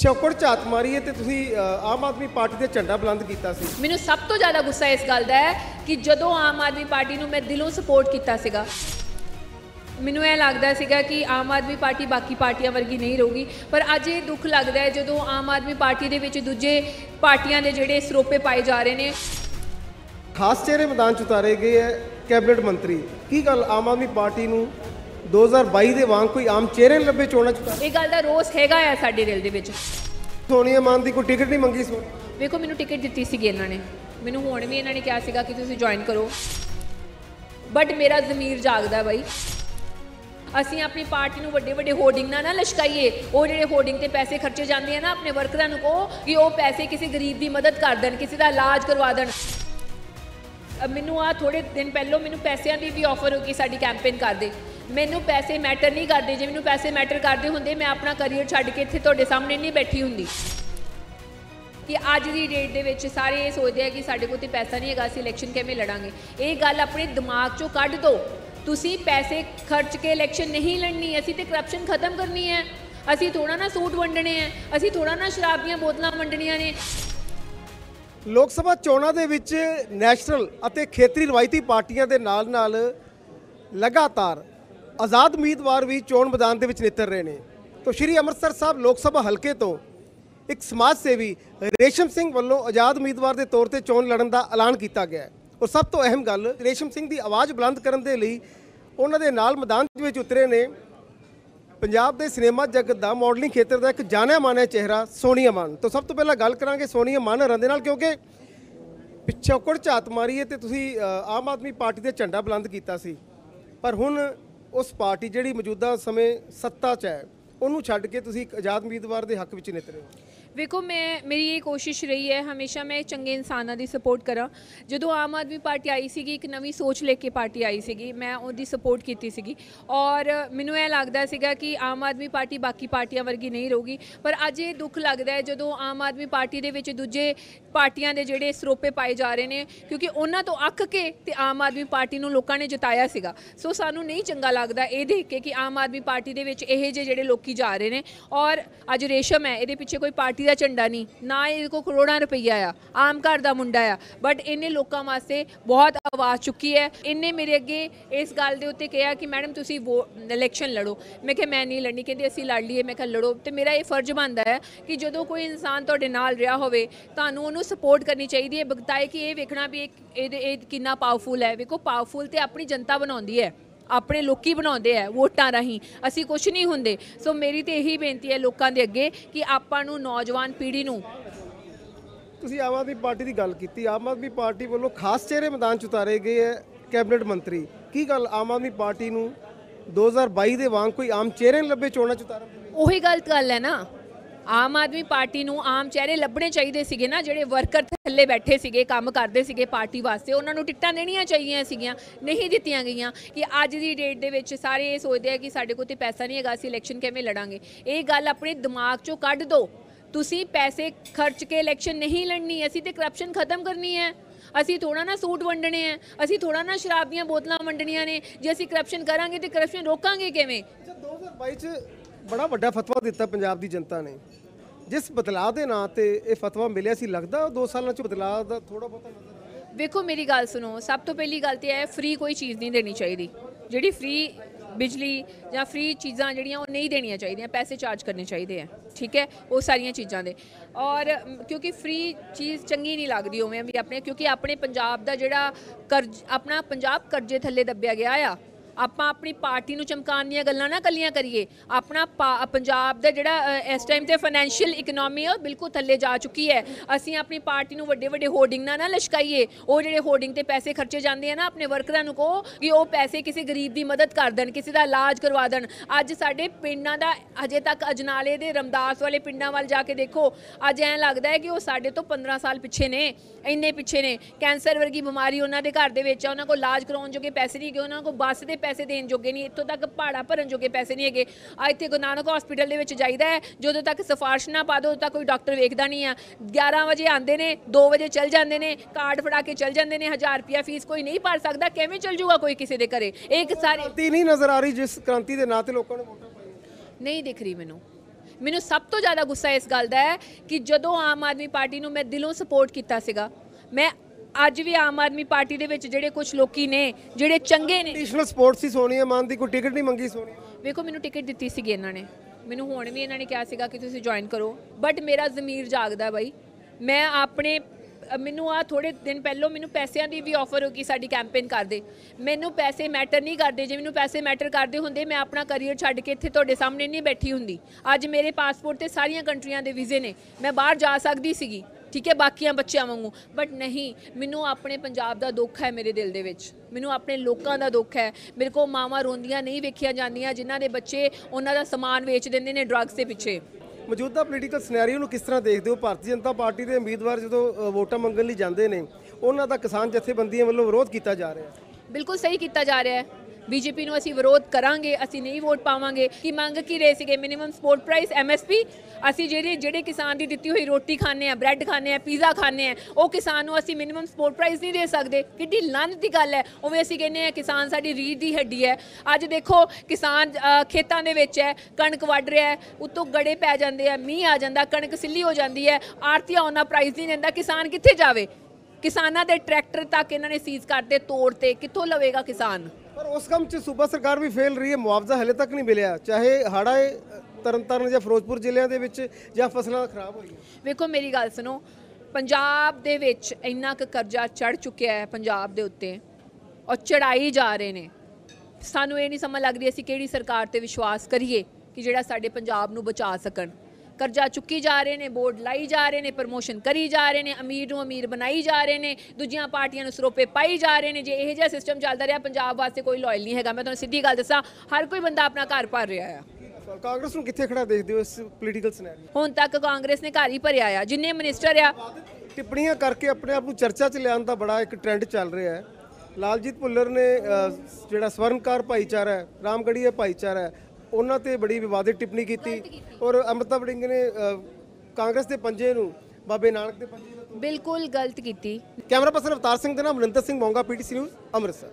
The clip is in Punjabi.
ਪਿਛੋਕੜ ਝਾਤ ਮਾਰੀ है तो तुसी आम आदमी पार्टी के झंडा बुलंद किया सी। ਮੈਨੂੰ ਸਭ ਤੋਂ ਜ਼ਿਆਦਾ ਗੁੱਸਾ ਇਸ ਗੱਲ ਦਾ ਹੈ ਕਿ ਜਦੋਂ ਆਮ ਆਦਮੀ ਪਾਰਟੀ ਨੂੰ ਮੈਂ ਦਿਲੋਂ ਸਪੋਰਟ ਕੀਤਾ ਸੀਗਾ, ਮੈਨੂੰ ਇਹ ਲੱਗਦਾ ਸੀਗਾ ਕਿ ਆਮ ਆਦਮੀ ਪਾਰਟੀ ਬਾਕੀ ਪਾਰਟੀਆਂ ਵਰਗੀ ਨਹੀਂ ਰਹੂਗੀ, ਪਰ ਅੱਜ ਇਹ ਦੁੱਖ ਲੱਗਦਾ ਹੈ ਜਦੋਂ ਆਮ ਆਦਮੀ ਪਾਰਟੀ ਦੇ ਵਿੱਚ ਦੂਜੇ ਪਾਰਟੀਆਂ ਦੇ ਜਿਹੜੇ ਸਰੋਪੇ ਪਾਏ ਜਾ ਰਹੇ ਨੇ। ਖਾਸ ਚਿਹਰੇ ਮੈਦਾਨ 'ਚ ਉਤਾਰੇ ਗਏ ਹੈ ਕੈਬਨਿਟ ਮੰਤਰੀ, ਕੀ ਗੱਲ ਆਮ ਆਦਮੀ ਪਾਰਟੀ ਨੂੰ 2022 ਦੇ ਵਾਂਗ ਕੋਈ ਆਮ ਚਿਹਰੇ ਨਹੀਂ ਲੱਭੇ ਚੋਣਾਂ 'ਚ? ਇਹ ਗੱਲ ਦਾ ਰੋਸ ਹੈਗਾ ਆ ਸਾਡੇ ਦਿਲ ਦੇ ਵਿੱਚ। ਸੋਨੀਆ ਮਾਨ ਦੀ ਕੋਈ ਟਿਕਟ ਨਹੀਂ ਮੰਗੀ ਸੀ? ਵੇਖੋ ਮੈਨੂੰ ਟਿਕਟ ਦਿੱਤੀ ਸੀਗੀ ਇਹਨਾਂ ਨੇ, ਮੈਨੂੰ ਹੁਣ ਵੀ ਇਹਨਾਂ ਨੇ ਕਿਹਾ ਸੀਗਾ ਕਿ ਤੁਸੀਂ ਜੁਆਇਨ ਕਰੋ, ਬਟ ਮੇਰਾ ਜ਼ਮੀਰ ਜਾਗਦਾ ਬਾਈ। ਅਸੀਂ ਆਪਣੀ ਪਾਰਟੀ ਨੂੰ ਵੱਡੇ ਵੱਡੇ ਹੋਰਡਿੰਗ ਨਾ ਲਸ਼ਕਾਈਏ। ਉਹ ਜਿਹੜੇ ਹੋਰਡਿੰਗ ਤੇ ਪੈਸੇ ਖਰਚੇ ਜਾਂਦੇ ਆ ਨਾ, ਆਪਣੇ ਵਰਕਰਾਂ ਨੂੰ ਕਹੋ ਕਿ ਉਹ ਪੈਸੇ ਕਿਸੇ ਗਰੀਬ ਦੀ ਮਦਦ ਕਰ ਦੇਣ, ਕਿਸੇ ਦਾ ਇਲਾਜ ਕਰਵਾ ਦੇਣ। ਮੈਨੂੰ ਆ ਥੋੜੇ ਦਿਨ ਪਹਿਲਾਂ ਮੈਨੂੰ ਪੈਸਿਆਂ ਦੀ ਵੀ ਆਫਰ ਹੋ ਗਈ ਸਾਡੀ ਕੈਂਪੇਨ ਕਰਦੇ। ਮੈਨੂੰ ਪੈਸੇ ਮੈਟਰ ਨਹੀਂ ਕਰਦੇ, ਜੇ ਮੈਨੂੰ ਪੈਸੇ ਮੈਟਰ ਕਰਦੇ ਹੁੰਦੇ ਮੈਂ ਆਪਣਾ ਕਰੀਅਰ ਛੱਡ ਕੇ ਇੱਥੇ ਤੁਹਾਡੇ ਸਾਹਮਣੇ ਨਹੀਂ ਬੈਠੀ ਹੁੰਦੀ। ਕਿ ਅੱਜ ਦੀ ਡੇਟ ਦੇ ਵਿੱਚ ਸਾਰੇ ਇਹ ਸੋਚਦੇ ਆ ਕਿ ਸਾਡੇ ਕੋਲ ਤੇ ਪੈਸਾ ਨਹੀਂ ਹੈਗਾ, ਅਸੀਂ ਇਲੈਕਸ਼ਨ ਕਿਵੇਂ ਲੜਾਂਗੇ। ਇਹ ਗੱਲ ਆਪਣੇ ਦਿਮਾਗ 'ਚੋਂ ਕੱਢ ਦਿਓ। ਤੁਸੀਂ ਪੈਸੇ ਖਰਚ ਕੇ ਇਲੈਕਸ਼ਨ ਨਹੀਂ ਲੜਨੀ, ਅਸੀਂ ਤੇ ਕਰਪਸ਼ਨ ਖਤਮ ਕਰਨੀ ਹੈ। ਅਸੀਂ ਥੋੜਾ ਨਾ ਸੂਟ ਵੰਡਣੇ ਹੈ, ਅਸੀਂ ਥੋੜਾ ਨਾ ਸ਼ਰਾਬ ਦੀਆਂ ਬੋਤਲਾਂ ਵੰਡਣੀਆਂ ਨੇ। ਲੋਕ ਸਭਾ ਚੋਣਾਂ ਦੇ ਵਿੱਚ ਨੈਸ਼ਨਲ ਅਤੇ ਖੇਤਰੀ ਰਵਾਇਤੀ ਪਾਰਟੀਆਂ ਦੇ ਨਾਲ ਲਗਾਤਾਰ ਆਜ਼ਾਦ ਉਮੀਦਵਾਰ ਵੀ ਚੋਣ ਮੈਦਾਨ ਦੇ ਵਿੱਚ ਨਿੱਤਰ ਰਹੇ ਨੇ। ਤਾਂ ਸ਼੍ਰੀ ਅੰਮ੍ਰਿਤਸਰ ਸਾਹਿਬ ਲੋਕ ਸਭਾ ਹਲਕੇ ਤੋਂ ਇੱਕ ਸਮਾਜ ਸੇਵੀ ਰੇਸ਼ਮ ਸਿੰਘ ਵੱਲੋਂ ਆਜ਼ਾਦ ਉਮੀਦਵਾਰ ਦੇ ਤੌਰ ਤੇ ਚੋਣ ਲੜਨ ਦਾ ਐਲਾਨ ਕੀਤਾ ਗਿਆ ਹੈ। ਔਰ ਸਭ ਤੋਂ ਅਹਿਮ ਗੱਲ, ਰੇਸ਼ਮ ਸਿੰਘ ਦੀ ਆਵਾਜ਼ ਬੁਲੰਦ ਕਰਨ ਦੇ ਲਈ ਉਹਨਾਂ ਦੇ ਨਾਲ ਮੈਦਾਨ ਦੇ ਵਿੱਚ ਉਤਰੇ ਨੇ ਪੰਜਾਬ ਦੇ ਸਿਨੇਮਾ ਜਗਤ ਦਾ ਮਾਡਲਿੰਗ ਖੇਤਰ ਦਾ ਇੱਕ ਜਾਣਿਆ ਮਾਣਿਆ ਚਿਹਰਾ ਸੋਨੀਆ ਮਾਨ। ਤਾਂ ਸਭ ਤੋਂ ਪਹਿਲਾਂ ਗੱਲ ਕਰਾਂਗੇ ਸੋਨੀਆ ਮਾਨ ਹੋਰਾਂ ਦੇ ਨਾਲ, ਕਿਉਂਕਿ ਪਿਛੋਕੜ ਝਾਤ ਮਾਰੀ ਹੈ ਤੇ ਤੁਸੀਂ ਆਮ ਆਦਮੀ ਪਾਰਟੀ ਦੇ ਝੰਡਾ ਬੁਲੰਦ ਕੀਤਾ ਸੀ, ਪਰ ਹੁਣ ਉਸ ਪਾਰਟੀ ਜਿਹੜੀ ਮੌਜੂਦਾ ਸਮੇਂ ਸੱਤਾ 'ਚ ਹੈ ਉਹਨੂੰ ਛੱਡ ਕੇ ਤੁਸੀਂ ਇੱਕ ਆਜ਼ਾਦ ਉਮੀਦਵਾਰ ਦੇ ਹੱਕ ਵਿੱਚ ਨਿੱਤਰੇ ਹੋ। ਵੇਖੋ ਮੇਰੀ ਇਹ ਕੋਸ਼ਿਸ਼ ਰਹੀ ਹੈ ਹਮੇਸ਼ਾ ਮੈਂ ਚੰਗੇ ਇਨਸਾਨਾਂ ਦੀ ਸਪੋਰਟ ਕਰਾਂ। ਜਦੋਂ ਆਮ ਆਦਮੀ ਪਾਰਟੀ ਆਈ ਸੀਗੀ, ਇੱਕ ਨਵੀਂ ਸੋਚ ਲੈ ਕੇ ਪਾਰਟੀ ਆਈ ਸੀਗੀ, ਮੈਂ ਉਹਦੀ ਸਪੋਰਟ ਕੀਤੀ ਸੀਗੀ। ਔਰ ਮੈਨੂੰ ਇਹ ਲੱਗਦਾ ਸੀਗਾ ਕਿ ਆਮ ਆਦਮੀ ਪਾਰਟੀ ਬਾਕੀ ਪਾਰਟੀਆਂ ਵਰਗੀ ਨਹੀਂ ਰਹੂਗੀ, ਪਰ ਅੱਜ ਇਹ ਦੁੱਖ ਲੱਗਦਾ ਹੈ ਜਦੋਂ ਆਮ ਆਦਮੀ ਪਾਰਟੀ ਦੇ ਵਿੱਚ ਦੂਜੇ ਪਾਰਟੀਆਂ ਦੇ ਜਿਹੜੇ ਸਰੋਪੇ ਪਾਏ ਜਾ ਰਹੇ ਨੇ, ਕਿਉਂਕਿ ਉਹਨਾਂ ਤੋਂ ਅੱਕ ਕੇ ਤੇ ਆਮ ਆਦਮੀ ਪਾਰਟੀ ਨੂੰ ਲੋਕਾਂ ਨੇ ਜਿਤਾਇਆ ਸੀਗਾ। ਸੋ ਸਾਨੂੰ ਨਹੀਂ ਚੰਗਾ ਲੱਗਦਾ ਇਹ ਦੇਖ ਕੇ ਕਿ ਆਮ ਆਦਮੀ ਪਾਰਟੀ ਦੇ ਵਿੱਚ ਇਹੋ ਜਿਹੇ ਜਿਹੜੇ ਲੋਕੀ ਜਾ ਰਹੇ ਨੇ। ਔਰ ਅੱਜ ਰੇਸ਼ਮ ਹੈ, ਇਹਦੇ ਪਿੱਛੇ ਕੋਈ ਪਾਰਟੀ ਦਾ ਝੰਡਾ ਨਹੀਂ, ਨਾ ਇਹਦੇ ਕੋਲ ਕਰੋੜਾਂ ਰੁਪਈਆ ਆ, ਆਮ ਘਰ ਦਾ ਮੁੰਡਾ ਆ, ਬਟ ਇਹਨੇ ਲੋਕਾਂ ਵਾਸਤੇ ਬਹੁਤ ਆਵਾਜ਼ ਚੁੱਕੀ ਹੈ। ਇਹਨੇ ਮੇਰੇ ਅੱਗੇ ਇਸ ਗੱਲ ਦੇ ਉੱਤੇ ਕਿਹਾ ਕਿ ਮੈਡਮ ਤੁਸੀਂ ਇਲੈਕਸ਼ਨ ਲੜੋ। ਮੈਂ ਕਿਹਾ ਮੈਂ ਨਹੀਂ ਲੜਨੀ। ਕਹਿੰਦੇ ਅਸੀਂ ਲੜ ਲਈਏ। ਮੈਂ ਕਿਹਾ ਲੜੋ। ਤੇ ਮੇਰਾ ਇਹ ਫਰਜ਼ ਬਣਦਾ ਹੈ ਕਿ ਜਦੋਂ ਕੋਈ ਇਨਸਾਨ ਤੁਹਾਡੇ ਨਾਲ ਰਿਹਾ ਹੋਵੇ ਤੁਹਾਨੂੰ ਉਹਨੂੰ ਸਪੋਰਟ ਕਰਨੀ ਚਾਹੀਦੀ ਹੈ, ਬਗਤਾਏ ਕਿ ਇਹ ਵੇਖਣਾ ਵੀ ਇਹ ਕਿੰਨਾ ਪਾਵਰਫੁਲ ਹੈ। ਵੇਖੋ ਪਾਵਰਫੁਲ ਤੇ ਆਪਣੀ ਜਨਤਾ ਬਣਾਉਂਦੀ ਹੈ, ਆਪਣੇ ਲੋਕੀ ਬਣਾਉਂਦੇ ਆ ਵੋਟਾਂ ਰਾਹੀਂ, ਅਸੀਂ ਕੁਝ ਨਹੀਂ ਹੁੰਦੇ। ਸੋ ਮੇਰੀ ਤੇ ਇਹੀ ਬੇਨਤੀ ਹੈ ਲੋਕਾਂ ਦੇ ਅੱਗੇ ਕਿ ਆਪਾਂ ਨੂੰ ਨੌਜਵਾਨ ਪੀੜ੍ਹੀ ਨੂੰ। ਤੁਸੀਂ ਆਮ ਆਦਮੀ ਪਾਰਟੀ ਦੀ ਗੱਲ ਕੀਤੀ, ਆਮ ਆਦਮੀ ਪਾਰਟੀ ਵੱਲੋਂ ਖਾਸ ਚਿਹਰੇ ਮੈਦਾਨ 'ਚ ਉਤਾਰੇ ਗਏ ਹੈ ਕੈਬਨਿਟ ਮੰਤਰੀ, ਕੀ ਗੱਲ ਆਮ ਆਦਮੀ ਪਾਰਟੀ ਨੂੰ 2022 ਦੇ ਵਾਂਗ ਕੋਈ ਆਮ ਚਿਹਰੇ ਨਹੀਂ ਲੱਭੇ ਚੋਣਾਂ 'ਚ ਉਤਾਰਨ? ਉਹੀ ਗਲਤ ਗੱਲ ਹੈ ਨਾ। ਆਮ ਆਦਮੀ ਪਾਰਟੀ ਨੂੰ ਆਮ ਚਿਹਰੇ ਲੱਭਣੇ ਚਾਹੀਦੇ ਸੀਗੇ ਨਾ, ਜਿਹੜੇ ਵਰਕਰ ਥੱਲੇ ਬੈਠੇ ਸੀਗੇ, ਕੰਮ ਕਰਦੇ ਸੀਗੇ ਪਾਰਟੀ ਵਾਸਤੇ, ਉਹਨਾਂ ਨੂੰ ਟਿਕਟਾਂ ਦੇਣੀਆਂ ਚਾਹੀਦੀਆਂ ਸੀਗੀਆਂ, ਨਹੀਂ ਦਿੱਤੀਆਂ ਗਈਆਂ। ਕਿ ਅੱਜ ਦੀ ਡੇਟ ਦੇ ਵਿੱਚ ਸਾਰੇ ਇਹ ਸੋਚਦੇ ਆ ਕਿ ਸਾਡੇ ਕੋਲ ਤੇ ਪੈਸਾ ਨਹੀਂ ਹੈਗਾ, ਅਸੀਂ ਇਲੈਕਸ਼ਨ ਕਿਵੇਂ ਲੜਾਂਗੇ। ਇਹ ਗੱਲ ਆਪਣੇ ਦਿਮਾਗ 'ਚੋਂ ਕੱਢ ਦਿਓ। ਤੁਸੀਂ ਪੈਸੇ ਖਰਚ ਕੇ ਇਲੈਕਸ਼ਨ ਨਹੀਂ ਲੜਨੀ, ਅਸੀਂ ਤੇ ਕਰਪਸ਼ਨ ਖਤਮ ਕਰਨੀ ਹੈ। ਅਸੀਂ ਥੋੜਾ ਨਾ ਸੂਟ ਵੰਡਣੇ ਹੈ, ਅਸੀਂ ਥੋੜਾ ਨਾ ਸ਼ਰਾਬ ਦੀਆਂ ਬੋਤਲਾਂ ਵੰਡਣੀਆਂ ਨੇ। ਜੇ ਅਸੀਂ ਕਰਪਸ਼ਨ ਕਰਾਂਗੇ ਤੇ ਕਰਪਸ਼ਨ ਰੋਕਾਂਗੇ ਕਿਵੇਂ? 2022 'ਚ ਬੜਾ ਵੱਡਾ ਫਤਵਾ ਦਿੱਤਾ ਪੰਜਾਬ ਦੀ ਜਨਤਾ ਨੇ, ਜਿਸ ਬਦਲਾਅ ਦੇ ਨਾਂ ਤੇ ਇਹ ਫਤਵਾ ਮਿਲਿਆ ਸੀ, ਲੱਗਦਾ 2 ਸਾਲਾਂ 'ਚ ਬਦਲਾਅ ਦਾ ਥੋੜਾ ਬਹੁਤਾ ਨਜ਼ਰ? ਵੇਖੋ ਮੇਰੀ ਗੱਲ ਸੁਣੋ, ਸਭ ਤੋਂ ਪਹਿਲੀ ਗੱਲ ਤੇ ਹੈ ਫ੍ਰੀ ਕੋਈ ਚੀਜ਼ ਨਹੀਂ ਦੇਣੀ ਚਾਹੀਦੀ। ਜਿਹੜੀ ਫ੍ਰੀ ਬਿਜਲੀ ਜਾਂ ਫ੍ਰੀ ਚੀਜ਼ਾਂ ਜਿਹੜੀਆਂ ਉਹ ਨਹੀਂ ਦੇਣੀਆਂ ਚਾਹੀਦੀਆਂ, ਪੈਸੇ ਚਾਰਜ ਕਰਨੇ ਚਾਹੀਦੇ ਆ, ਠੀਕ ਹੈ, ਉਹ ਸਾਰੀਆਂ ਚੀਜ਼ਾਂ ਦੇ। ਔਰ ਕਿਉਂਕਿ ਫ੍ਰੀ ਚੀਜ਼ ਚੰਗੀ ਨਹੀਂ ਲੱਗਦੀ ਉਵੇਂ ਵੀ ਆਪਣੇ, ਕਿਉਂਕਿ ਆਪਣੇ ਪੰਜਾਬ ਦਾ ਜਿਹੜਾ ਆਪਣਾ ਪੰਜਾਬ ਕਰਜ਼ੇ ਥੱਲੇ ਦੱਬਿਆ ਗਿਆ ਆ। ਆਪਾਂ ਆਪਣੀ ਪਾਰਟੀ ਨੂੰ ਚਮਕਾਉਣ ਦੀਆਂ ਗੱਲਾਂ ਨਾ ਕੱਲੀਆਂ ਕਰੀਏ। ਆਪਣਾ ਪੰਜਾਬ ਦਾ ਜਿਹੜਾ ਇਸ ਟਾਈਮ ਤੇ ਫਾਈਨੈਂਸ਼ੀਅਲ ਇਕਨੋਮੀ ਉਹ ਬਿਲਕੁਲ ਥੱਲੇ ਜਾ ਚੁੱਕੀ ਹੈ। ਅਸੀਂ ਆਪਣੀ ਪਾਰਟੀ ਨੂੰ ਵੱਡੇ ਵੱਡੇ ਹੋਰਡਿੰਗ ਨਾ ਲਸ਼ਕਾਈਏ। ਉਹ ਜਿਹੜੇ ਹੋਰਡਿੰਗ ਤੇ ਪੈਸੇ ਖਰਚੇ ਜਾਂਦੇ ਆ ਨਾ, ਆਪਣੇ ਵਰਕਰਾਂ ਨੂੰ ਕਹੋ ਕਿ ਉਹ ਪੈਸੇ ਕਿਸੇ ਗਰੀਬ ਦੀ ਮਦਦ ਕਰ ਦੇਣ, ਕਿਸੇ ਦਾ ਇਲਾਜ ਕਰਵਾ ਦੇਣ। ਅੱਜ ਸਾਡੇ ਪਿੰਡਾਂ ਦਾ ਅਜੇ ਤੱਕ ਅਜਨਾਲੇ ਦੇ ਰਮਦਾਸ ਵਾਲੇ ਪਿੰਡਾਂ ਵੱਲ ਜਾ ਕੇ ਦੇਖੋ, ਅੱਜ ਐਂ ਲੱਗਦਾ ਹੈ ਕਿ ਉਹ ਸਾਡੇ ਤੋਂ 15 ਸਾਲ ਪਿੱਛੇ ਨੇ, ਇੰਨੇ ਪਿੱਛੇ ਨੇ। ਕੈਂਸਰ ਵਰਗੀ ਬਿਮਾਰੀ ਉਹਨਾਂ ਦੇ ਘਰ ਦੇ ਵਿੱਚ ਆ, ਉਹਨਾਂ ਕੋਲ ਇਲਾਜ ਕਰਾਉਣ ਜੋਗੇ ਪੈਸੇ ਨਹੀਂ ਹੈਗੇ, ਉਹਨਾਂ ਕੋਲ ਬੱਸ ਦੇ ਪੈਸੇ ਦੇਣ ਜੋਗੇ ਨਹੀਂ, ਇੱਥੋਂ ਤੱਕ ਭਾੜਾ ਭਰਨ ਜੋਗੇ ਪੈਸੇ ਨਹੀਂ ਹੈਗੇ। ਇੱਥੇ ਗੁਰੂ ਨਾਨਕ ਹਸਪੀਟਲ ਦੇ ਵਿੱਚ ਜਾਈਦਾ ਹੈ, ਜਦੋਂ ਤੱਕ ਸਿਫਾਰਿਸ਼ ਨਾ ਪਾ ਦਿਓ ਉਦੋਂ ਤੱਕ ਕੋਈ ਡਾਕਟਰ ਵੇਖਦਾ ਨਹੀਂ ਆ। 11 ਵਜੇ ਆਉਂਦੇ ਨੇ, 2 ਵਜੇ ਚੱਲ ਜਾਂਦੇ ਨੇ, ਕਾਰਡ ਫੜਾ ਕੇ ਚੱਲ ਜਾਂਦੇ ਨੇ। 1000 ਰੁਪਇਆ ਫੀਸ ਕੋਈ ਨਹੀਂ ਭਰ ਸਕਦਾ, ਕਿਵੇਂ ਚੱਲ ਜੂਗਾ ਕੋਈ ਕਿਸੇ ਦੇ ਘਰੇ? ਇੱਕ ਸਾਰੀ ਕ੍ਰਾਂਤੀ ਨਹੀਂ ਨਜ਼ਰ ਆ ਰਹੀ ਜਿਸ ਕ੍ਰਾਂਤੀ ਦੇ ਨਾਂ ਤੇ ਲੋਕਾਂ ਨੇ ਵੋਟਾਂ ਪਾਈਆਂ। ਨਹੀਂ ਦਿਖ ਰਹੀ ਮੈਨੂੰ। ਮੈਨੂੰ ਸਭ ਤੋਂ ਜ਼ਿਆਦਾ ਗੁੱਸਾ ਇਸ ਗੱਲ ਦਾ ਹੈ ਕਿ ਜਦੋਂ ਆਮ ਆਦਮੀ ਪਾਰਟੀ ਨੂੰ ਮੈਂ ਦਿਲੋਂ ਸਪੋਰਟ ਕੀਤਾ ਸੀਗਾ, ਮੈਂ ਅੱਜ ਵੀ ਆਮ ਆਦਮੀ ਪਾਰਟੀ ਦੇ ਵਿੱਚ ਜਿਹੜੇ ਕੁਝ ਲੋਕੀ ਨੇ ਜਿਹੜੇ ਚੰਗੇ ਨੇ। ਟ੍ਰੈਡੀਸ਼ਨਲ ਸਪੋਰਟ ਸੀ ਸੋਨੀਆ ਮਾਨ ਦੀ, ਕੋਈ ਟਿਕਟ ਨਹੀਂ ਮੰਗੀ ਸੋਨੀਆ? ਵੇਖੋ ਮੈਨੂੰ ਟਿਕਟ ਦਿੱਤੀ ਸੀਗੀ ਇਹਨਾਂ ਨੇ, ਮੈਨੂੰ ਹੁਣ ਵੀ ਇਹਨਾਂ ਨੇ ਕਿਹਾ ਸੀਗਾ ਕਿ ਤੁਸੀਂ ਜੁਆਇਨ ਕਰੋ, ਬਟ ਮੇਰਾ ਜ਼ਮੀਰ ਜਾਗਦਾ ਬਾਈ। ਮੈਂ ਆਪਣੇ ਮੈਨੂੰ ਆ ਥੋੜੇ ਦਿਨ ਪਹਿਲਾਂ ਮੈਨੂੰ ਪੈਸਿਆਂ ਦੀ ਵੀ ਆਫਰ ਹੋ ਗਈ ਸਾਡੀ ਕੈਂਪੇਨ ਕਰਦੇ। ਮੈਨੂੰ ਪੈਸੇ ਮੈਟਰ ਨਹੀਂ ਕਰਦੇ, ਜੇ ਮੈਨੂੰ ਪੈਸੇ ਮੈਟਰ ਕਰਦੇ ਹੁੰਦੇ ਮੈਂ ਆਪਣਾ ਕਰੀਅਰ ਛੱਡ ਕੇ ਇੱਥੇ ਤੁਹਾਡੇ ਸਾਹਮਣੇ ਨਹੀਂ ਬੈਠੀ ਹੁੰਦੀ। ਅੱਜ ਮੇਰੇ ਪਾਸਪੋਰਟ ਤੇ ਸਾਰੀਆਂ ਕੰਟਰੀਆਂ ਦੇ ਵੀਜ਼ੇ ਨੇ, ਮੈਂ ਬਾਹਰ ਜਾ ਸਕਦੀ ਸੀਗੀ, ਠੀਕ ਹੈ, ਬਾਕੀਆਂ ਬੱਚਿਆਂ ਵਾਂਗੂ, ਬਟ ਨਹੀਂ। ਮੈਨੂੰ ਆਪਣੇ ਪੰਜਾਬ ਦਾ ਦੁੱਖ ਹੈ ਮੇਰੇ ਦਿਲ ਦੇ ਵਿੱਚ, ਮੈਨੂੰ ਆਪਣੇ ਲੋਕਾਂ ਦਾ ਦੁੱਖ ਹੈ। ਮੇਰੇ ਕੋਲ ਮਾਵਾਂ ਰੋਂਦੀਆਂ ਨਹੀਂ ਵੇਖੀਆਂ ਜਾਂਦੀਆਂ ਜਿਨ੍ਹਾਂ ਦੇ ਬੱਚੇ ਉਹਨਾਂ ਦਾ ਸਮਾਨ ਵੇਚ ਦਿੰਦੇ ਨੇ ਡਰੱਗਸ ਦੇ ਪਿੱਛੇ। ਮੌਜੂਦਾ ਪੋਲੀਟੀਕਲ ਸਿਨੈਰੀਓ ਨੂੰ ਕਿਸ ਤਰ੍ਹਾਂ ਦੇਖਦੇ ਹੋ? ਭਾਰਤੀ ਜਨਤਾ ਪਾਰਟੀ ਦੇ ਉਮੀਦਵਾਰ ਜਦੋਂ ਵੋਟਾਂ ਮੰਗਣ ਲਈ ਜਾਂਦੇ ਨੇ, ਉਹਨਾਂ ਦਾ ਕਿਸਾਨ ਜਥੇਬੰਦੀਆਂ ਵੱਲੋਂ ਵਿਰੋਧ ਕੀਤਾ ਜਾ ਰਿਹਾ ਹੈ। ਬਿਲਕੁਲ ਸਹੀ ਕੀਤਾ ਜਾ ਰਿਹਾ ਹੈ। ਬੀਜੇਪੀ ਨੂੰ ਅਸੀਂ ਵਿਰੋਧ ਕਰਾਂਗੇ, ਅਸੀਂ ਨਹੀਂ ਵੋਟ ਪਾਵਾਂਗੇ। ਕੀ ਮੰਗ ਕੀ ਰਹੇ ਸੀਗੇ? Minimum support price, MSP। ਅਸੀਂ ਜਿਹੜੇ ਕਿਸਾਨ ਦੀ ਦਿੱਤੀ ਹੋਈ ਰੋਟੀ ਖਾਂਦੇ ਆ, ਬ੍ਰੈਡ ਖਾਂਦੇ ਆ, ਪੀਜ਼ਾ ਖਾਂਦੇ ਆ, ਉਹ ਕਿਸਾਨ ਨੂੰ ਅਸੀਂ ਮਿਨੀਮਮ ਸਪੋਰਟ ਪ੍ਰਾਈਸ ਨਹੀਂ ਦੇ ਸਕਦੇ? ਕਿੱਡੀ ਲਾਹਨਤ ਦੀ ਗੱਲ ਹੈ। ਉਵੇਂ ਅਸੀਂ ਕਹਿੰਦੇ ਆ ਕਿਸਾਨ ਸਾਡੀ ਰੀੜ੍ਹ ਦੀ ਹੱਡੀ ਹੈ। ਅੱਜ ਦੇਖੋ ਕਿਸਾਨ ਖੇਤਾਂ ਦੇ ਵਿੱਚ ਹੈ, ਕਣਕ ਵੱਢ ਰਿਹਾ ਹੈ, ਉੱਤੋਂ ਗੜੇ ਪੈ ਜਾਂਦੇ ਆ, ਮੀਂਹ ਆ ਜਾਂਦਾ, ਕਣਕ ਸਿੱਲੀ ਹੋ ਜਾਂਦੀ ਹੈ, ਆੜ੍ਹਤੀਆ ਉਹਨਾਂ ਪ੍ਰਾਈਸ ਨਹੀਂ ਦਿੰਦਾ, ਕਿਸਾਨ ਕਿੱਥੇ ਜਾਵੇ? ਕਿਸਾਨਾਂ ਦੇ ਟਰੈਕਟਰ ਤੱਕ ਇਹਨਾਂ ਨੇ ਸੀਜ਼ ਕਰਦੇ, ਤੋੜਤੇ, ਕਿੱਥੋਂ ਲਵੇਗਾ ਕਿਸਾਨ? ਪਰ ਉਸ ਕੰਮ 'ਚ ਸੂਬਾ ਸਰਕਾਰ ਵੀ ਫੇਲ ਰਹੀ ਹੈ। ਮੁਆਵਜ਼ਾ ਹਲੇ ਤੱਕ ਨਹੀਂ ਮਿਲਿਆ, ਚਾਹੇ ਹੜ੍ਹ ਆਏ ਤਰਨਤਾਰਨ ਜਾਂ ਫਿਰੋਜ਼ਪੁਰ ਜ਼ਿਲ੍ਹਿਆਂ ਦੇ ਵਿੱਚ, ਜਾਂ ਫਸਲਾਂ ਖਰਾਬ ਹੋਈਆਂ। ਵੇਖੋ ਮੇਰੀ ਗੱਲ ਸੁਣੋ, ਪੰਜਾਬ ਦੇ ਵਿੱਚ ਇੰਨਾ ਕੁ ਕਰਜ਼ਾ ਚੜ੍ਹ ਚੁੱਕਿਆ ਹੈ ਪੰਜਾਬ ਦੇ ਉੱਤੇ, ਔਰ ਚੜਾਈ ਜਾ ਰਹੇ ਨੇ। ਸਾਨੂੰ ਇਹ ਨਹੀਂ ਸਮਝ ਲੱਗਦੀ ਅਸੀਂ ਕਿਹੜੀ ਸਰਕਾਰ ਤੇ ਵਿਸ਼ਵਾਸ ਕਰੀਏ ਕਿ ਜਿਹੜਾ ਸਾਡੇ ਪੰਜਾਬ ਨੂੰ ਬਚਾ ਸਕਣ। ਕਰਜ਼ਾ ਚੁੱਕੀ ਜਾ ਰਹੇ ਨੇ, ਬੋਰਡ ਲਾਈ ਜਾ ਰਹੇ ਨੇ, ਪ੍ਰਮੋਸ਼ਨ ਕਰੀ ਜਾ ਰਹੇ ਨੇ, ਅਮੀਰ ਨੂੰ ਅਮੀਰ ਬਣਾਈ ਜਾ ਰਹੇ ਨੇ, ਦੂਜੀਆਂ ਪਾਰਟੀਆਂ ਨੂੰ ਸਰੋਪੇ ਪਾਈ ਜਾ ਰਹੇ ਨੇ। ਜੇ ਇਹ ਜਿਹਾ ਸਿਸਟਮ ਚੱਲਦਾ ਰਿਹਾ, ਪੰਜਾਬ ਵਾਸਤੇ ਕੋਈ ਲਾਇਲ ਨਹੀਂ ਹੈਗਾ। ਮੈਂ ਤੁਹਾਨੂੰ ਸਿੱਧੀ ਗੱਲ ਦੱਸਾਂ, ਹਰ ਕੋਈ ਬੰਦਾ ਆਪਣਾ ਘਰ ਭਰ ਰਿਹਾ ਆ। ਕਾਂਗਰਸ ਨੂੰ ਕਿੱਥੇ ਖੜਾ ਦੇਖਦੇ ਹੋ ਇਸ ਪੋਲੀਟੀਕਲ ਸਿਨੈਰੀਓ? ਹੁਣ ਤੱਕ ਕਾਂਗਰਸ ਨੇ ਘਰ ਹੀ ਭਰਿਆ ਆ, ਜਿੰਨੇ ਮਿਨਿਸਟਰ ਆ। ਟਿੱਪਣੀਆਂ ਕਰਕੇ ਆਪਣੇ ਆਪ ਨੂੰ ਚਰਚਾ 'ਚ ਲਿਆਉਣ ਦਾ ਬੜਾ ਇੱਕ ਟ੍ਰੈਂਡ ਚੱਲ ਰਿਹਾ ਹੈ। ਲਾਲਜੀਤ ਭੁੱਲਰ ਨੇ ਜਿਹੜਾ ਸਵਰਨਕਾਰ ਭਾਈਚਾਰਾ ਹੈ, ਰਾਮਗੜੀਆ ਭਾਈਚਾਰਾ ਹੈ, ਉਹਨਾਂ ਤੇ ਬੜੀ ਵਿਵਾਦਿਤ ਟਿੱਪਣੀ ਕੀਤੀ, ਔਰ ਅੰਮ੍ਰਿਤਾ ਵੜਿੰਗ ਨੇ ਕਾਂਗਰਸ ਦੇ ਪੰਜੇ ਨੂੰ ਬਾਬੇ ਨਾਨਕ ਦੇ ਪੰਜੇ ਨੂੰ ਬਿਲਕੁਲ ਗਲਤ ਕੀਤੀ। ਕੈਮਰਾ ਪਰਸਨ ਅਵਤਾਰ ਸਿੰਘ ਦੇ ਨਾਲ ਮਨਿੰਦਰ ਸਿੰਘ ਮੋਂਗਾ, PTC ਨਿਊਜ਼, ਅੰਮ੍ਰਿਤਸਰ।